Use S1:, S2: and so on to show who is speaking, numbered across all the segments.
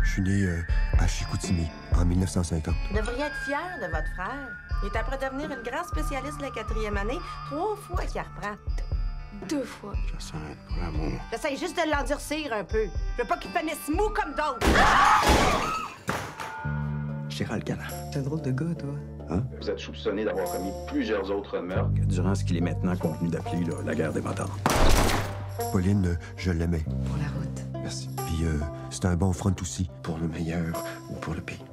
S1: Je suis né à Chicoutimi, en 1950.
S2: Vous devriez être fier de votre frère. Il est après devenir une grande spécialiste de la 4e année, 3 fois qu'il reprend.
S3: 2 fois.
S1: Je sens pour l'amour.
S2: J'essaie juste de l'endurcir un peu. Je veux pas qu'il finisse mou comme d'autres.
S1: Gérald Galland.
S4: T'es un drôle de gars, toi.
S1: Hein?
S5: Vous êtes soupçonné d'avoir commis plusieurs autres meurtres.
S6: Durant ce qu'il est maintenant contenu d'appeler la guerre des motards.
S1: Pauline, je l'aimais.
S3: Pour la route.
S1: Merci. Puis c'était un bon front aussi, pour le meilleur ou pour le pire.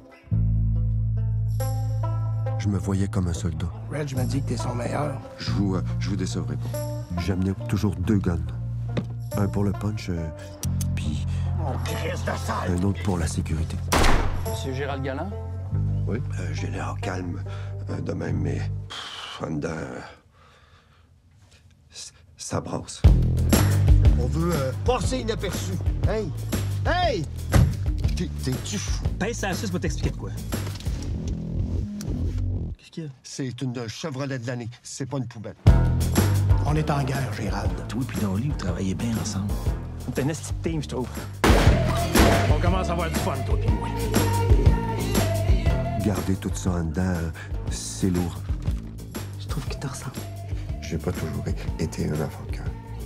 S1: Je me voyais comme un soldat.
S4: Reg m'a dit que t'es son meilleur.
S1: Je vous décevrai pas. J'amenais toujours 2 guns. Un pour le punch, puis un autre pour la sécurité.
S7: Monsieur Gérald Galland?
S1: Oui, j'ai l'air calme de même, mais en dedans, ça brasse.
S8: On veut passer inaperçu. Hey! Hey! T'es-tu fou?
S4: Pèse ça à 6 pour t'expliquer de quoi. Qu'est-ce qu'il y a?
S8: C'est une Chevrolet de l'année. C'est pas une poubelle.
S4: On est en guerre, Gérald.
S6: Toi et Dolly, vous travaillez bien ensemble.
S4: On est un esti de team, je trouve. On commence à avoir du fun, toi pis moi.
S1: Garder tout ça en dedans, c'est lourd.
S3: Je trouve que tu ressembles.
S1: J'ai pas toujours été un enfant de cœur.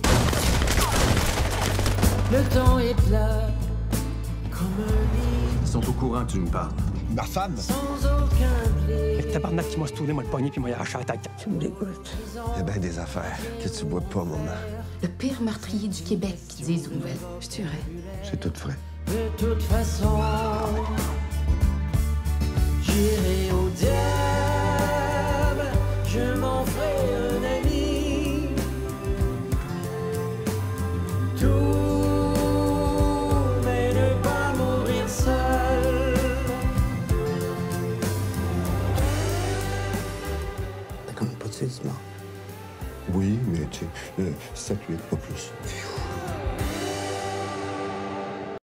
S9: Le temps est plat, comme un lit,
S6: Ils sont au courant que tu nous parles.
S8: Ma femme?
S9: sans aucun blé.
S4: Le tabarnak qui m'a stoulé, moi le pogné, puis m'a arraché la tête.
S3: Tu me dégoûtes.
S1: Il y a bien des affaires que tu vois pas, maman.
S3: Le pire meurtrier du Québec qui disent aux nouvelles. Je tuerais.
S1: C'est tout vrai.
S9: De toute façon, j'irai au diable, je m'en ferai un ami. Tout, mais ne pas mourir seul.
S4: T'as comme pas tué du mort.
S1: Oui, mais tu sais, 7-8, pas plus.